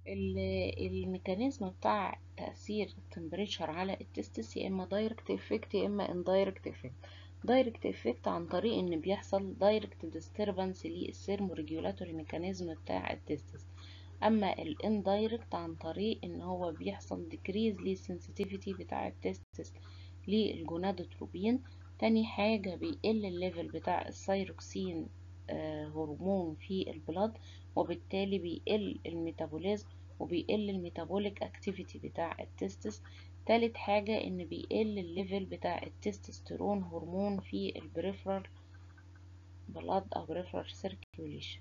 الميكانيزم بتاع تأثير التمبريتشر على التستس يا اما دايركت افكت يا اما اندايركت افكت. دايركت افكت عن طريق ان بيحصل دايركت ديستربنس للسيرمو ريجولاتوري ميكانيزم بتاع التستس. اما الاندايركت عن طريق ان هو بيحصل ديكريز للسنسيتيفيتي بتاع التستس للجونادوتروبين. تاني حاجة بيقل الليفل بتاع الثيروكسين هرمون في البلاد، وبالتالي بيقل الميتابوليزم وبيقل الميتابوليك اكتيفيتي بتاع التستس. تالت حاجة ان بيقل الليفل بتاع التستوستيرون هرمون في البريفرال بلاد او بريفرال سيركيوليشن.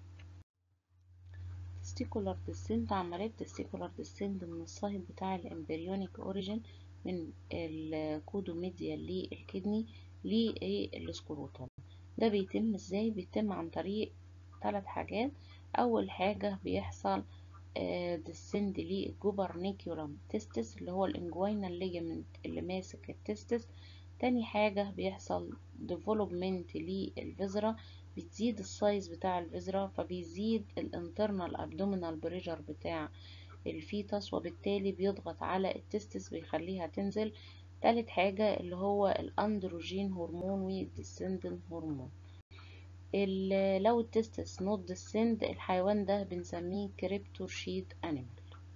تستيكولار ديسنت، عملية تستيكولار ديسنت من الصهيل بتاع الامبريونيك اوريجين من الكودوميديا للكدني للسكروتال. ده بيتم ازاي؟ بيتم عن طريق 3 حاجات. اول حاجة بيحصل ديسند للجوبرنيكيولم تستس اللي هو الانجوينال ليجمنت اللي ماسك التستس. تاني حاجة بيحصل ديفلوبمنت للفيزرا، بتزيد السايز بتاع الفيزرا فبيزيد الانترنال ابدومينال بريشر بتاع الفيتس، وبالتالي بيضغط على التستس بيخليها تنزل. تالت حاجة اللي هو الاندروجين هرمون والديسندن هرمون. لو التستس نوت ديسند الحيوان ده بنسميه كريبتورشيد انيمال.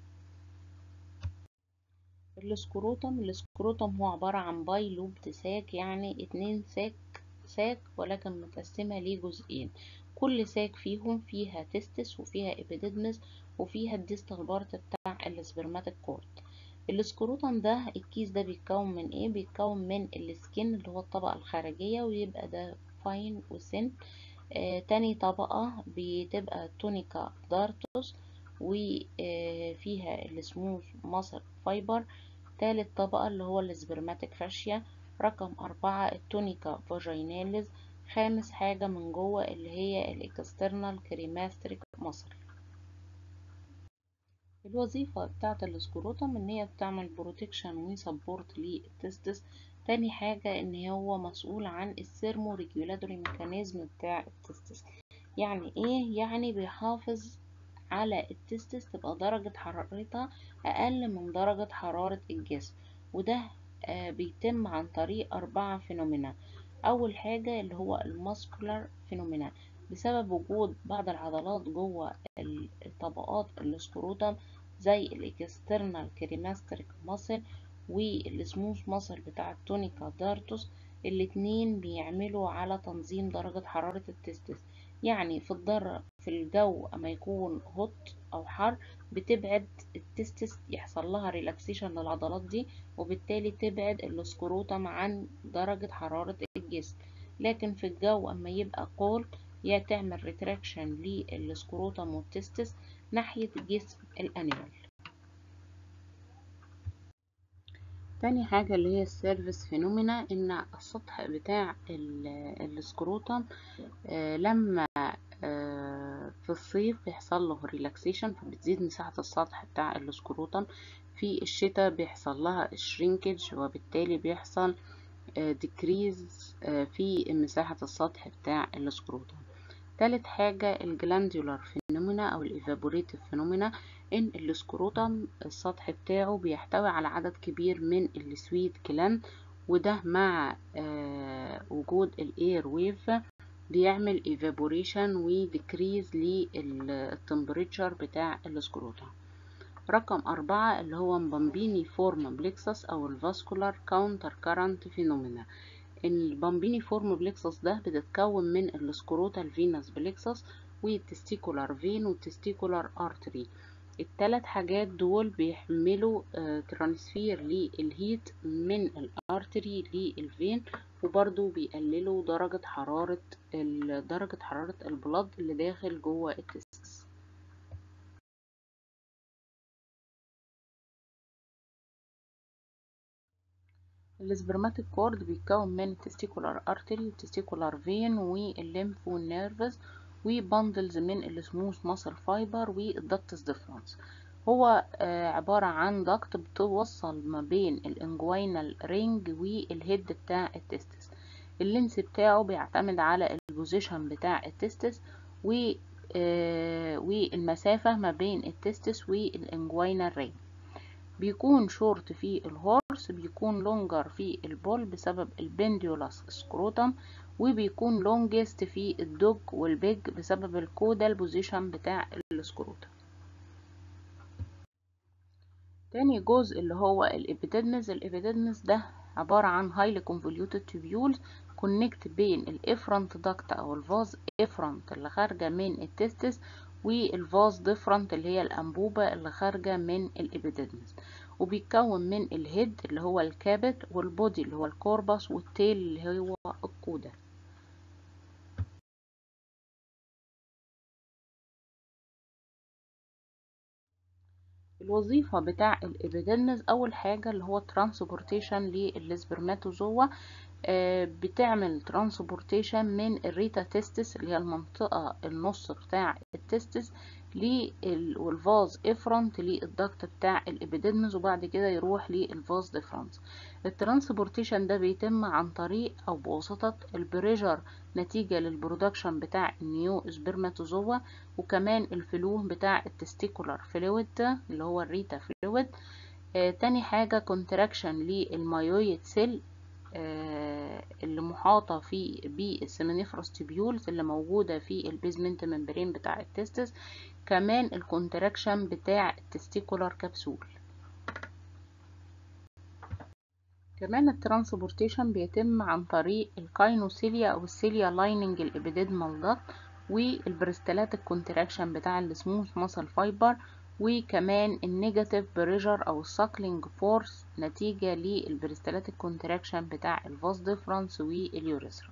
السكروتم هو عبارة عن باي لوبد ساك، يعني 2 ساك ولكن متقسمة لجزئين. كل ساك فيهم فيها تستس وفيها ابيديدمس وفيها الديستال بارت بتاع السبرماتيك كورد. السكروتم ده الكيس ده بيتكون من ايه؟ بيتكون من السكين اللي هو الطبقة الخارجية، ويبقى ده فاين وسن. تاني طبقة بتبقى تونيكا دارتوس وفيها السموث ماسل فايبر. تالت طبقة اللي هو السبرماتيك فاشيا. رقم 4 التونيكا فاجيناليز. خامس حاجة من جوه اللي هي الاكسترنال كريماستريك ماسل. الوظيفة بتاعة السكروتم ان هي بتعمل بروتكشن وسبورت للتستس. تاني حاجة ان هو مسؤول عن السيرمو ريجولاتوري ميكانيزم بتاع التستس. يعني ايه؟ يعني بيحافظ على التستس تبقى درجة حرارتها اقل من درجة حرارة الجسم، وده بيتم عن طريق 4 فينومينا. اول حاجة اللي هو الماسكولار فينومينا، بسبب وجود بعض العضلات جوه الطبقات السكروتم زي الاكسترنال كريماستريك ماسل والسموث ماسل بتاع التونيكا دارتوس. الاتنين بيعملوا على تنظيم درجة حرارة التستس. يعني في الجو اما يكون هوت او حر بتبعد التستس، يحصل لها ريلاكسيشن للعضلات دي، وبالتالي تبعد السكروتم عن درجة حرارة الجسم. لكن في الجو اما يبقى كولد يا تعمل ريتراكشن للسكروتم والتستس ناحية جسم الانيمال. تاني حاجة اللي هي السيرفس فينومينا، ان السطح بتاع السكروتم لما في الصيف بيحصل له ريلاكسيشن فبتزيد مساحة السطح بتاع السكروتم. في الشتاء بيحصل لها شرينكج وبالتالي بيحصل ديكريز في مساحة السطح بتاع السكروتم. تالت حاجة الجلاندولار فينومينا او الايفابوريتيف فينومينا، ان السكروتم السطح بتاعه بيحتوي على عدد كبير من السويت جلاند، وده مع وجود الاير ويف بيعمل ايفابوريشن وديكريز للتمبريتشر بتاع السكروتم. رقم 4 اللي هو مبامبيني فورم بليكسس او الفاسكولار كاونتر كارنت فينومينا. البامبيني فورم بليكسس ده بتتكون من السكروتال فينس بليكسس والتستيكولار فين والتستيكولار ارتري. الثلاث حاجات دول بيحملوا ترانسفير للهيت من الارتري للفين، وبرضو بيقللوا درجة حرارة البلد اللي داخل جوه التستس. السبرماتيك كورد بيتكون من التستيكولار ارتري والتستيكولار فين والليمف والنيرفز وباندلز من السموث ماسل فايبر والدكتس ديفرنس. هو عبارة عن دكت بتوصل ما بين الانجوينال رينج والهيد بتاع التستس. اللينس بتاعه بيعتمد على البوزيشن بتاع التستس، والمسافة ما بين التستس والانجوينال رينج. بيكون شورت في الهورس، بيكون لونجر في البول بسبب البنديولاس سكروتم، وبيكون لونجست في الدوج والبيج بسبب الكودال بوزيشن بتاع السكروتم. تاني جزء اللي هو الابيديدمس ده عبارة عن highly convoluted tubules connect بين الافرنت داكت او الفاز افرنت اللي خارجة من التستس والفاز ديفرنت اللي هي الانبوبة اللي خارجة من الابيديدمس، وبيتكون من الهيد اللي هو الكابت والبودي اللي هو الكوربس والتيل اللي هو الكودا. الوظيفة بتاع الابيديدمس اول حاجة اللي هو ترانسبورتيشن للسبرماتوزوا، بتعمل ترانسبورتيشن من الريتا تستس اللي هي المنطقة النص بتاع التستس والفاز افرنت للضغط بتاع الابيديدمس، وبعد كده يروح للفاز ديفرنت. الترانسبورتيشن ده بيتم عن طريق او بواسطة البريجر نتيجة للبرودكشن بتاع النيو سبرماتوزوا، وكمان الفلو بتاع التستيكولار فلويد اللي هو الريتا فلويد. تاني حاجة كونتراكشن للمايويد سيل اللي محاطة بالسيمينيفروس تيبيولز اللي موجودة في البيزمنت ممبرين بتاع التستس، كمان الكونتراكشن بتاع التستيكولار كبسول. كمان الترانسبورتيشن بيتم عن طريق الكاينوسيليا او السيليا لايننج الابيديدمال داكت، والبريستالات الكونتراكشن بتاع السموث ماسل فايبر، وكمان النيجاتيف بريجر او الساكلينج فورس نتيجة للبريستالات الكونتراكشن بتاع الفاس ديفرنس واليوريثرا.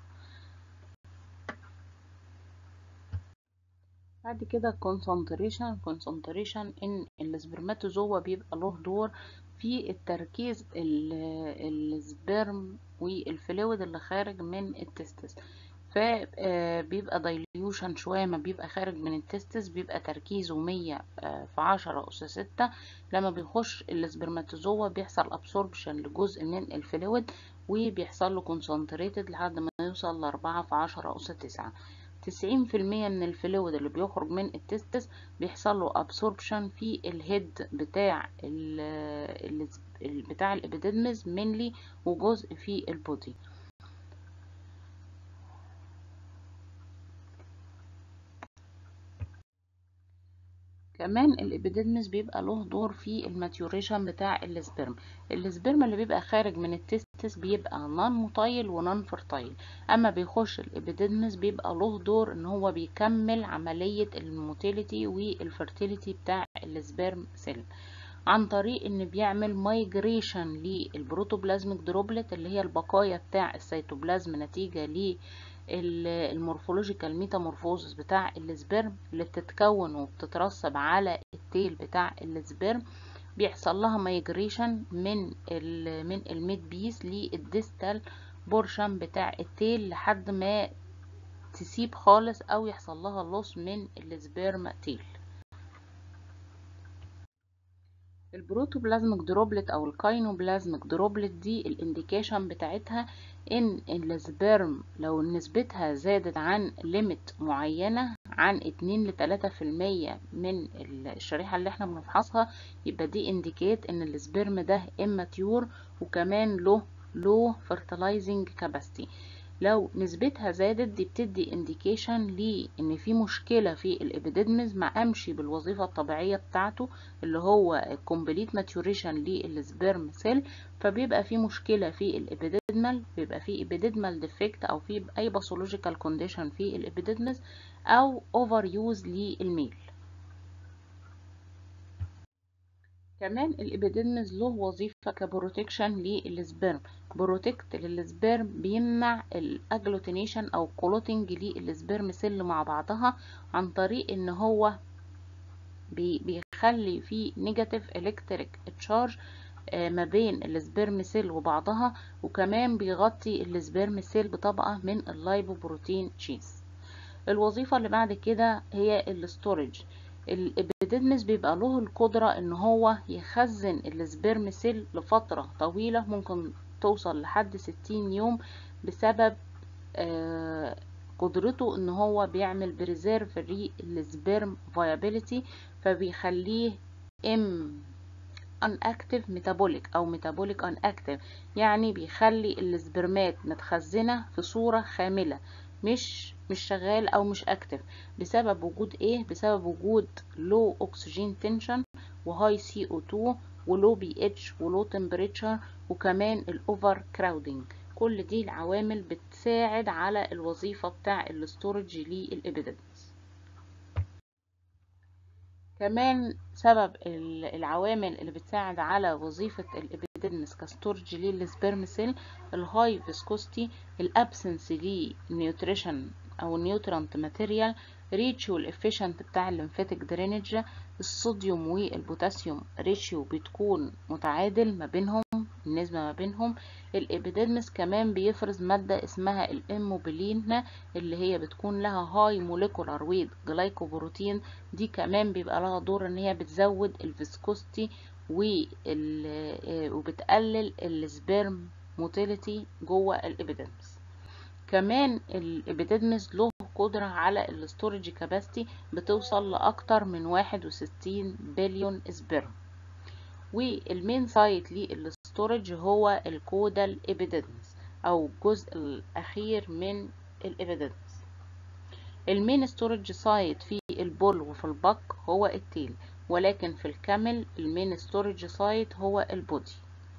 بعد كده concentration ان السبرماتوزوا بيبقى له دور في التركيز السبرم والفلويد اللي خارج من التستس، فبيبقى دايليوشن شوية ما بيبقى خارج من التستس، بيبقى تركيزه 100 في 10 أس 6. لما بيخش السبرماتوزوا بيحصل ابسوربشن لجزء من الفلويد وبيحصل له concentrated لحد ما يوصل ل4 في 10 أس 9. 90% من الفلويد اللي بيخرج من التستس بيحصل له ابسوربشن في الهيد بتاع بتاع الابيديدمس منلي، وجزء في البودي. كمان الابيديدمس بيبقى له دور في الماتيوريشن بتاع السبرم اللي بيبقى خارج من التستس بيبقى نون موتايل ونون فرتايل، اما بيخش الابيديدمس بيبقى له دور ان هو بيكمل عملية الموتيليتي والفرتيليتي بتاع السبرم سيل عن طريق ان بيعمل مايجريشن للبروتوبلازميك دروبلت اللي هي البقايا بتاع السيتوبلازم نتيجة المورفولوجيكال ميتامورفوزس بتاع السبرم اللي بتتكون وبتترسب على التيل بتاع السبرم. بيحصل لها مايجريشن من الميد بيس للديستال بورشن بتاع التيل لحد ما تسيب خالص او يحصل لها لوس من السبرم تيل. البروتوبلازميك دروبلت او الكاينوبلازميك دروبلت دي الانديكيشن بتاعتها ان السبرم لو نسبتها زادت عن ليميت معينة عن 2 ل 3% من الشريحة اللي احنا بنفحصها، يبقى دي انديكيت ان السبرم ده immature وكمان له fertilizing capacity. لو نسبتها زادت دي بتدي انديكيشن لان في مشكلة في الابيديدمس ما قامش بالوظيفة الطبيعية بتاعته اللي هو complete maturation للسبرم سيل، فبيبقى في مشكلة في الابيديدمال، بيبقى في ابيديدمال ديفكت او في اي باثولوجيكال كونديشن في الابيديدمس او اوفر يوز للميل. كمان الابيديدمس له وظيفة كبروتكشن للسبرم، بروتكت للسبرم، بيمنع الاجلوتينيشن او كلوتنج للسبرم سيل مع بعضها عن طريق ان هو بيخلي في نيجاتيف الكتريك تشارج ما بين السبرم سيل وبعضها، وكمان بيغطي السبرم سيل بطبقة من اللايبوبروتين تشيز. الوظيفة اللي بعد كده هي الستورج. الابيديدمس بيبقى له القدرة ان هو يخزن السبرم سيل لفترة طويلة، ممكن توصل لحد 60 يوم بسبب قدرته ان هو بيعمل بريزيرف السبيرم فايابيليتي، فبيخليه unactive metabolic او metabolic unactive، يعني بيخلي السبرمات متخزنة في صورة خاملة، مش شغال او مش اكتف، بسبب وجود ايه؟ بسبب وجود low oxygen tension وهاي CO2 ولو بي اتش ولو temperature، وكمان الاوفر كراودنج. كل دي العوامل بتساعد على الوظيفة بتاع الاستورج للإبيديدمس. كمان سبب العوامل اللي بتساعد على وظيفة الإبيديدمس كستورج للسبرم سيل: الهاي فيسكوستي، الابسنس لنيوتريشن او نيوترانت ماتيريال، ريتشيو الافيشنت بتاع الليمفاتيك درينج، الصوديوم والبوتاسيوم ريشيو بتكون متعادل ما بينهم، النسبة ما بينهم. الإبيديدمس كمان بيفرز مادة اسمها الإيموبيلين، اللي هي بتكون لها هاي موليكولار ويت جلايكوبروتين، دي كمان بيبقى لها دور ان هي بتزود الفيسكوستي وبتقلل السبيرم موتيليتي جوه الإبيديدمس. كمان الإبيديدمس له قدرة على الاستورج كاباستي بتوصل لأكتر من 61 بليون سبيرم. والمين سايت للاستورج هو الكودال إبيديدمس أو الجزء الأخير من الإبيديدمس. المين ستورج سايت في البول وفي البق هو التيل، ولكن في الكامل المين ستورج سايت هو البودي.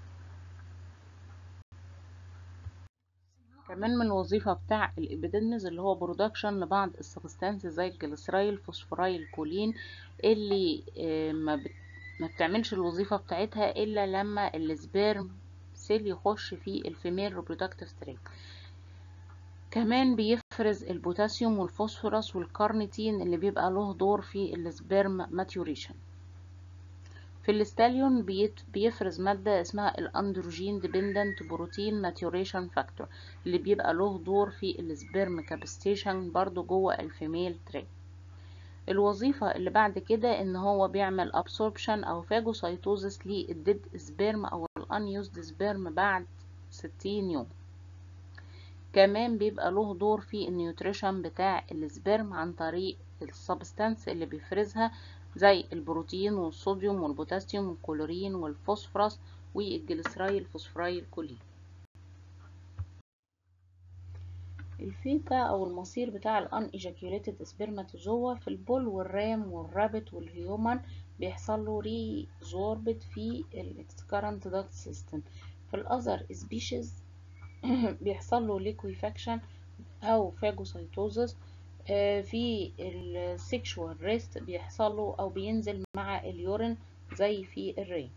كمان من الوظيفة بتاع الإبيديدمس اللي هو برودكشن لبعض السبستانس زي الجليسرايل فوسفورايل كولين، اللي ما بتعملش الوظيفة بتاعتها إلا لما السبيرم سيل يخش في الفيميل reproductive stage. كمان بيفرز البوتاسيوم والفوسفورس والكارنيتين اللي بيبقى له دور في السبيرم ماتيوريشن. في الستاليون بيفرز مادة اسمها الاندروجين ديبندنت بروتين ماتيوريشن فاكتور، اللي بيبقى له دور في السبيرم كابستيشن برضو جوه الفيميل تري. الوظيفة اللي بعد كده ان هو بيعمل ابسوربشن او فاجوسايتوزس للديد سبيرم او الانيوزد سبيرم بعد 60 يوم. كمان بيبقى له دور في النيوتريشن بتاع السبرم عن طريق السبستانس اللي بيفرزها زي البروتين والصوديوم والبوتاسيوم والكلورين والفوسفورس والجليسرايل فوسفورايل كولين. الفيتا او المصير بتاع الان ايجاكيوليتد سبرماتوزوا في البول والرام والرابت والهيومن بيحصل له ريزوربت في الاكسكرنت داكت سيستم. في الاذر سبيشيز بيحصل له ليكويفاكشن او فاجوسايتوزس. في السيكشوال ريست بيحصل له او بينزل مع اليورين زي في الري.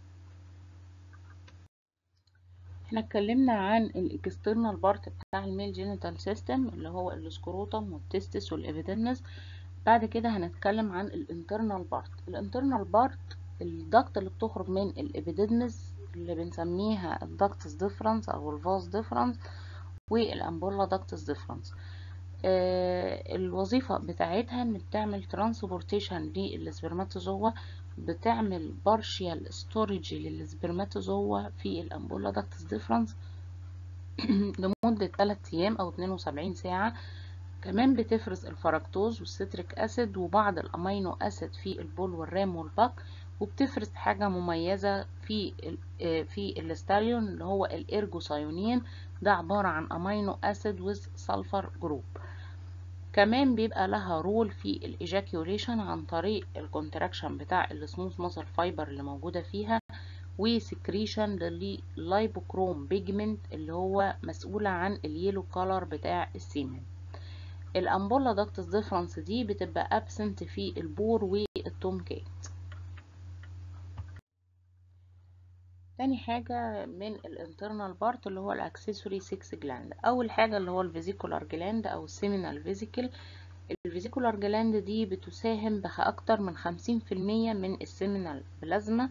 احنا اتكلمنا عن الاكسترنال بارت بتاع الميل جينيتال سيستم اللي هو السكروتم والتستس والابيديدمس. بعد كده هنتكلم عن الانترنال بارت. الانترنال بارت الضغط اللي بتخرج من الابيديدمس اللي بنسميها الدكتس ديفرنس او الفاز ديفرنس والامبولا دكتس ديفرنس. الوظيفة بتاعتها ان بتعمل ترانسبورتيشن للسبرماتوزوا، بتعمل بارشيال ستورج للسبرماتوزوا في الامبولا داكتس ديفرنس لمدة 3 ايام او 72 ساعة. كمان بتفرز الفركتوز والستريك اسيد وبعض الامينو اسيد في البول والرام والبق، وبتفرز حاجة مميزة في الستاليون اللي هو الارجوسايونين، ده عبارة عن امينو اسيد ويز سلفر جروب. كمان بيبقى لها رول في الايجاكيوليشن عن طريق الكونتراكشن بتاع السموث ماسل فايبر اللي موجودة فيها، وسكريشن لللايبوكروم بيجمنت اللي هو مسؤولة عن اليلو كولر بتاع السيمن. الامبولا داكتس ديفرنس دي بتبقى ابسنت في البور والتومكات. تاني حاجة من الانترنال بارت اللي هو الاكسسوري 6 جلاند. اول حاجة اللي هو الفيزيكولار جلاند او السيمينال فيزيكل. الفيزيكولار جلاند دي بتساهم بأكتر من 50% من السيمينال بلازما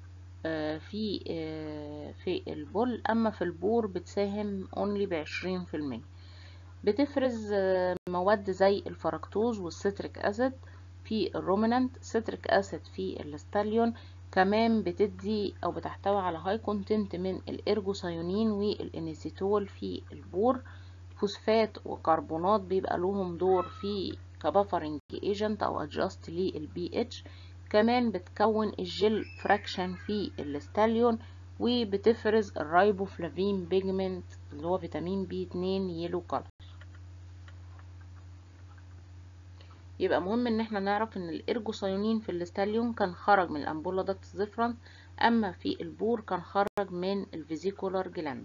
في البول، اما في البور بتساهم اونلي ب20%. بتفرز مواد زي الفركتوز والستريك اسيد في الرومينانت، ستريك اسيد في الستاليون. كمان بتدي او بتحتوي على هاي كونتنت من الارجوسايونين والانيسيتول في البور. فوسفات وكربونات بيبقى لهم دور في كبفرنج ايجنت او ادجاست للبي اتش. كمان بتكون الجل فراكشن في الاستاليون، وبتفرز الرايبوفلافين بيجمنت اللي هو فيتامين بي 2 يلو كولر. يبقى مهم ان احنا نعرف ان الارجوسايونين في الاستاليون كان خرج من الامبولا داكتس ديفرنس، اما في البور كان خرج من الفيزيكولار جلاند.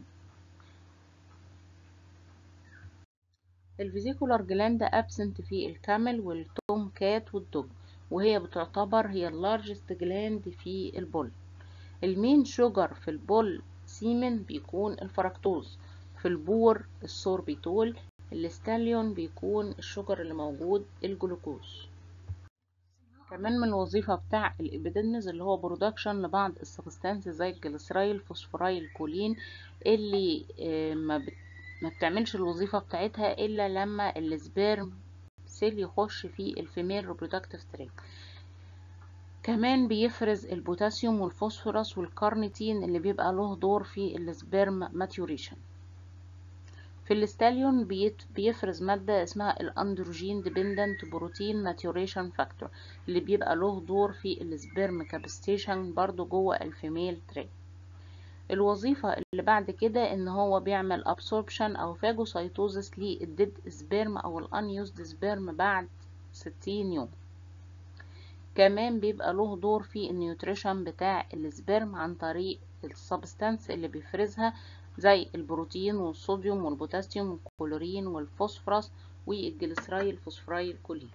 الفيزيكولار جلاند ابسنت في الكامل والتوم كات والدوج، وهي بتعتبر هي اللارجست جلاند في البول. المين شوجر في البول سيمن بيكون الفركتوز، في البور السوربيتول، الاستاليون بيكون الشوجر اللي موجود الجلوكوز. كمان من الوظيفة بتاع الإبيديدنز اللي هو برودكشن لبعض السبستانس زي الجليسرايل فوسفورايل كولين، اللي ما بتعملش الوظيفة بتاعتها إلا لما السبيرم سيل يخش في الفيميل reproductive تراك. كمان بيفرز البوتاسيوم والفوسفورس والكارنيتين اللي بيبقى له دور في السبيرم ماتيوريشن. في الاستاليون بيفرز مادة اسمها الاندروجين ديبندنت بروتين ماتيوريشن فاكتور، اللي بيبقى له دور في السبيرم كابستيشن برضو جوه الفيميل تراك. الوظيفة اللي بعد كده ان هو بيعمل ابسوربشن او فاجوسايتوزس للديد سبيرم او الانيوزد سبيرم بعد 60 يوم. كمان بيبقى له دور في النيوتريشن بتاع السبيرم عن طريق السبستانس اللي بيفرزها زي البروتين والصوديوم والبوتاسيوم والكلورين والفوسفورس والجليسرايل فوسفورايل كولين.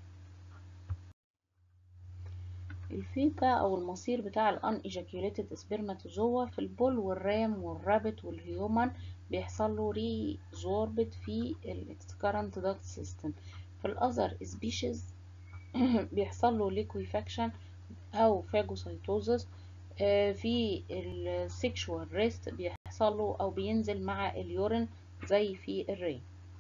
الفيتا او المصير بتاع الان ايجاكيوليتد سبرماتوزوا في البول والرام والرابت والهيومن بيحصل له ريزوربت في الاكسكرنت داكت سيستم. في الاذر سبيشيز بيحصل له ليكويفاكشن او فاجوسايتوزس. في السيكشوال ريست بيحصل له او بينزل مع اليورين زي في الري.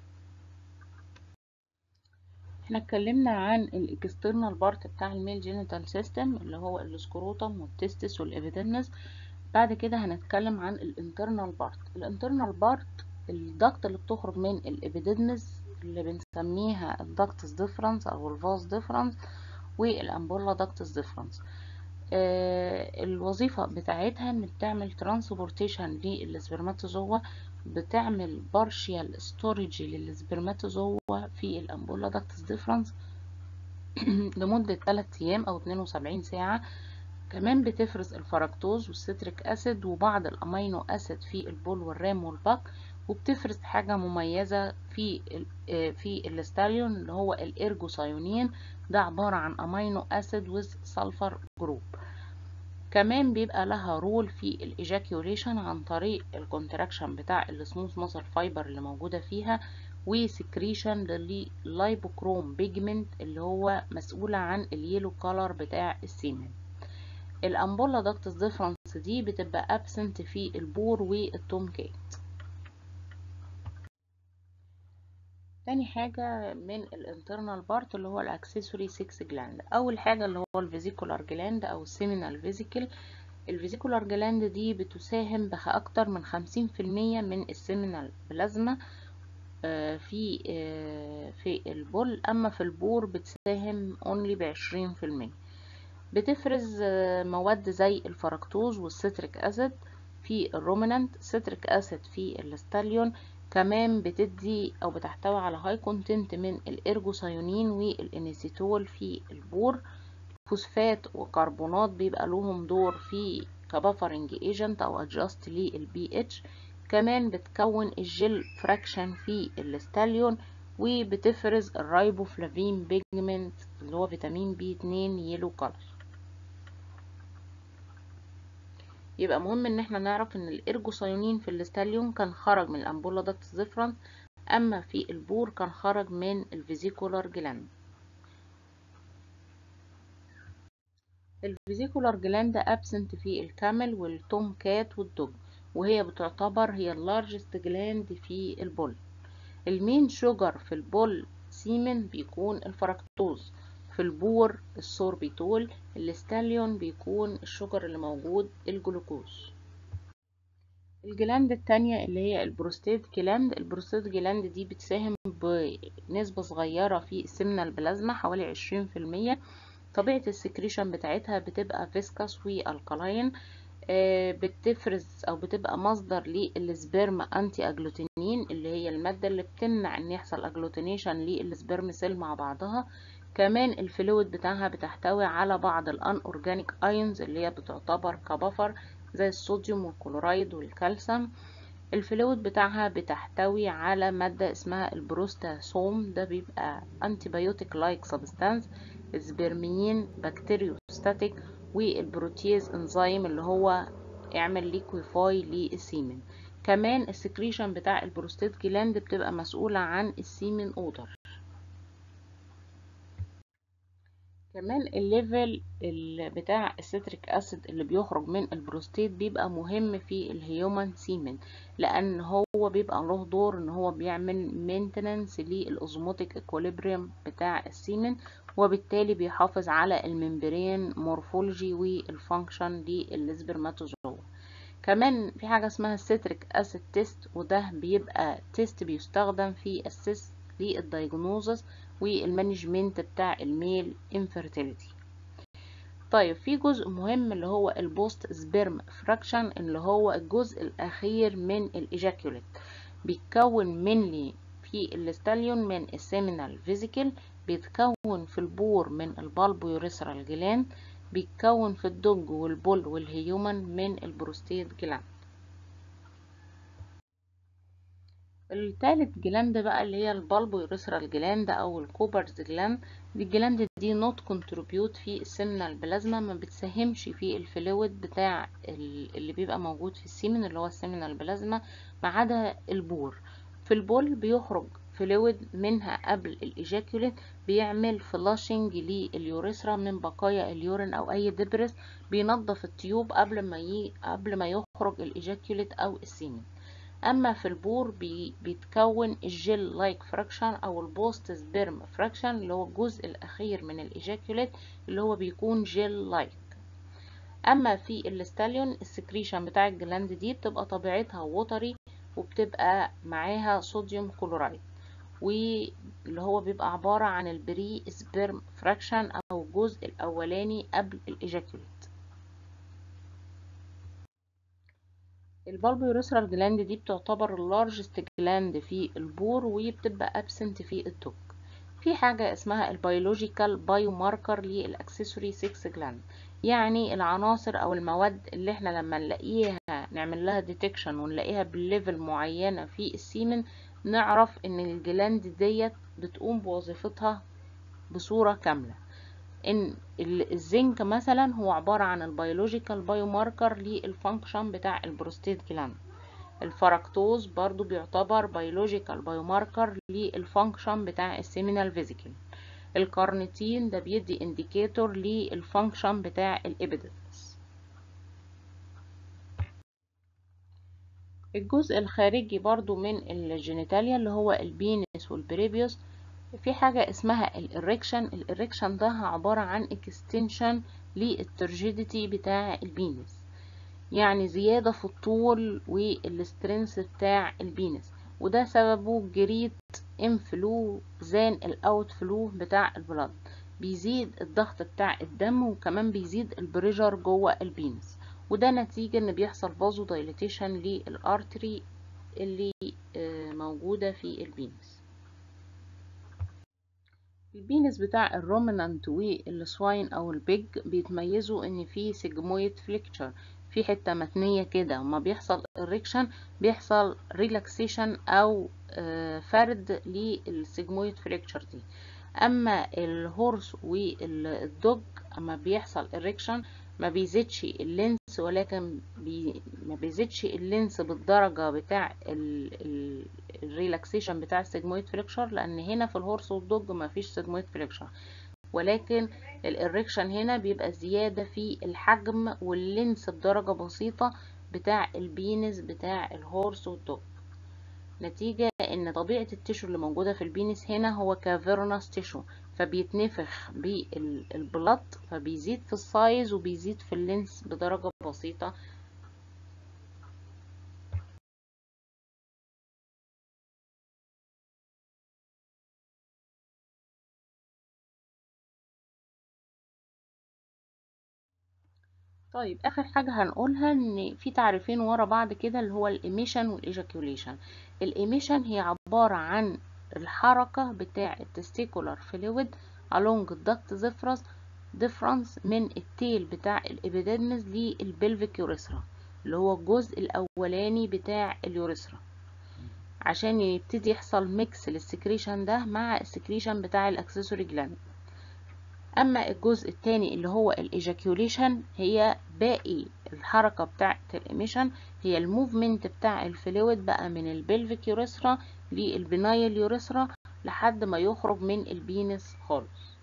احنا اتكلمنا عن الاكسترنال بارت بتاع الميل جينيتال سيستم اللي هو السكروتم والتستس والابيديدمس. بعد كده هنتكلم عن الانترنال بارت. الانترنال بارت الضغط اللي بتخرج من الابيديدمس اللي بنسميها الداكتس ديفرنس او الفاز ديفرنس والامبولا داكتس ديفرنس. الوظيفة بتاعتها ان بتعمل ترانسبورتيشن للسبرماتوزوا، بتعمل بارشيال ستوريج للسبرماتوزوا في الامبولا داكتس ديفرنس لمدة 3 ايام او 72 ساعة. كمان بتفرز الفركتوز والستريك اسيد وبعض الامينو اسيد في البول والرام والباك، وبتفرز حاجة مميزة في الاستاليون اللي هو الارجوسايونين، ده عبارة عن امينو اسيد ويز سلفر جروب. كمان بيبقى لها رول في الايجاكيوليشن عن طريق الكونتراكشن بتاع السموث ماسل فايبر اللي موجودة فيها، وسكريشن لللايبوكروم بيجمنت اللي هو مسؤولة عن اليلو كولر بتاع السيمن. الامبولا داكتس ديفرنس دي بتبقى ابسنت في البور والتومكات. تاني حاجة من الانترنال بارت اللي هو الاكسسوري 6 جلاند. اول حاجة اللي هو الفيزيكولار جلاند او السيمينال فيزيكل. الفيزيكولار جلاند دي بتساهم بأكتر من 50% من السيمينال بلازما في البول، اما في البور بتساهم only ب20%. بتفرز مواد زي الفركتوز والستريك اسيد في الرومينانت، ستريك اسيد في الاستاليون. كمان بتدي او بتحتوي على هاي كونتنت من الارجوسايونين والانيسيتول في البور. فوسفات وكربونات بيبقى لهم دور في كبفرنج ايجنت او ادجاست للبي اتش. كمان بتكون الجل فراكشن في الاستاليون، وبتفرز الرايبوفلافين بيجمنت اللي هو فيتامين بي 2 يلو كولر. يبقى مهم ان احنا نعرف ان الارجوسايونين في الاستاليون كان خرج من الامبولا داكتس ديفرنس، اما في البور كان خرج من الفيزيكولار جلاند. الفيزيكولار جلاند ابسنت في الكامل والتوم كات والدوج، وهي بتعتبر هي اللارجست جلاند في البول. المين شوجر في البول سيمن بيكون الفركتوز، في البور السوربيتول، الاستاليون بيكون الشوجر اللي موجود الجلوكوز. الجلاند التانية اللي هي البروستات جلاند. البروستات جلاند دي بتساهم بنسبة صغيرة في السمنة البلازما، حوالي 20%. طبيعة السكريشن بتاعتها بتبقى فيسكس والكلاين. بتفرز او بتبقى مصدر للسبرم انتي اجلوتينين، اللي هي المادة اللي بتمنع ان يحصل اجلوتينيشن للسبرم سيل مع بعضها. كمان الفلويد بتاعها بتحتوي على بعض الان اورجانيك ايونز اللي هي بتعتبر كبفر، زي الصوديوم والكلورايد والكالسيوم. الفلويد بتاعها بتحتوي على مادة اسمها البروستاسوم، ده بيبقى انتيبيوتيك لايك سبستانس، سبرميين بكتيريوستاتيك، والبروتيز انزيم اللي هو يعمل ليكويفاي للسيمن. كمان السكريشن بتاع البروستات جلاند بتبقى مسؤولة عن السيمن اودر. كمان الليفل بتاع الستريك اسيد اللي بيخرج من البروستيت بيبقى مهم في الهيومن سيمن، لان هو بيبقى له دور ان هو بيعمل مينتننس للاوزموتيك اكوليبريم بتاع السيمن، وبالتالي بيحافظ على الممبرين مورفولوجي والفانكشن للسبرماتوزوا. كمان في حاجة اسمها الستريك اسيد تيست، وده بيبقى تيست بيستخدم في اسيس للدايجنوزس والمانجمنت بتاع الميل انفيرتيليتي. طيب في جزء مهم اللي هو البوست سبيرم فراكشن، اللي هو الجزء الاخير من الايجاكوليت. بيتكون منلي في الاستاليون من السيمينال فيزيكل، بيتكون في البور من البالبو يوريثرال جلاند، بيتكون في الدوج والبول والهيومن من البروستيت جلاند. التالت جلاند بقى اللي هي البالبو يوريثرال جلاند او الكوبرز جلاند. دي الجلاند دي نوت كونتريبيوت في السمنة البلازما، ما بتساهمش في الفلويد بتاع اللي بيبقى موجود في السيمن اللي هو السمنة البلازما، ما عدا البور. في البول بيخرج فلويد منها قبل الايجاكوليت، بيعمل فلاشنج لليوريثرا من بقايا اليورين او اي دبرس، بينظف التيوب قبل ما يخرج الايجاكوليت او السيمن. اما في البور بيتكون الجيل لايك فراكشن او البوست سبيرم فراكشن، اللي هو الجزء الاخير من الايجاكوليت اللي هو بيكون جيل لايك. اما في الاستاليون السكريشن بتاع الجلاند دي بتبقى طبيعتها ووتري، وبتبقى معاها صوديوم كلورايد، واللي هو بيبقى عبارة عن البري سبيرم فراكشن او الجزء الاولاني قبل الايجاكوليت. البالبو يوريثرال جلاند دي بتعتبر اللارجست جلاند في البور، وبتبقى ابسنت في الدوج. في حاجة اسمها البيولوجيكال بايو ماركر للاكسسوري 6 جلاند، يعني العناصر او المواد اللي احنا لما نلاقيها نعمل لها ديتكشن ونلاقيها بالليفل معينة في السيمن، نعرف ان الجلاند ديت بتقوم بوظيفتها بصورة كاملة. ان الزنك مثلا هو عبارة عن البيولوجيكال بايو ماركر للفانكشن بتاع البروستيت جلاند. الفركتوز برضو بيعتبر بيولوجيكال بايو ماركر للفانكشن بتاع السيمينال فيزيكال. الكارنيتين ده بيدي انديكيتور للفانكشن بتاع الابيديدمس. الجزء الخارجي برضو من الجينيتاليا اللي هو البينس والبريبيوس، في حاجة اسمها الإريكشن ده عبارة عن اكستنشن للترجيديتي بتاع البينس، يعني زيادة في الطول والسترنس بتاع البينس، وده سببه جريت انفلو زان الاوت فلو بتاع البلد، بيزيد الضغط بتاع الدم، وكمان بيزيد البريشر جوه البينس، وده نتيجة ان بيحصل فازو دايليتيشن للارتري اللي موجودة في البينس. البينس بتاع الرومنانت والسواين او البيج بيتميزوا ان في سيجمويد فليكتشر، في حتة متنية كده، وما بيحصل اريكشن بيحصل ريلاكسيشن او فرد للسيجمويد فليكتشر دي. اما الهورس والدوج اما بيحصل اريكشن ما بيزيدش اللينس، ولكن ما بيزيدش اللينس بالدرجة بتاع الريلاكسيشن بتاع السيجمويد فليكشر، لان هنا في الهورس والدوج ما فيش سيجمويد فليكشر، ولكن الاريكشن هنا بيبقى زيادة في الحجم واللينس بدرجة بسيطة بتاع البينس بتاع الهورس والدوج، نتيجة ان طبيعة التيشو اللي موجودة في البينس هنا هو كافيرنس تيشو، فبيتنفخ بالبلط، فبيزيد في السايز وبيزيد في اللينس بدرجة بسيطة. طيب اخر حاجة هنقولها ان في تعريفين ورا بعض كده اللي هو الايميشن والايجاكيوليشن. الايميشن هي عبارة عن الحركة بتاع التستيكولار فلويد along الدكت ديفرنس من التيل بتاع الابيديدمس للبلفيك يوريثرا اللي هو الجزء الاولاني بتاع اليوريثرا، عشان يبتدي يحصل ميكس للسكريشن ده مع السكريشن بتاع الاكسسوري جلاند. اما الجزء الثاني اللي هو الايجاكيوليشن هي باقي الحركه بتاعه الاميشن، هي الموفمنت بتاع الفلويد بقى من البلفيك يوريثرا للبنايل يوريثرا لحد ما يخرج من البينس خالص.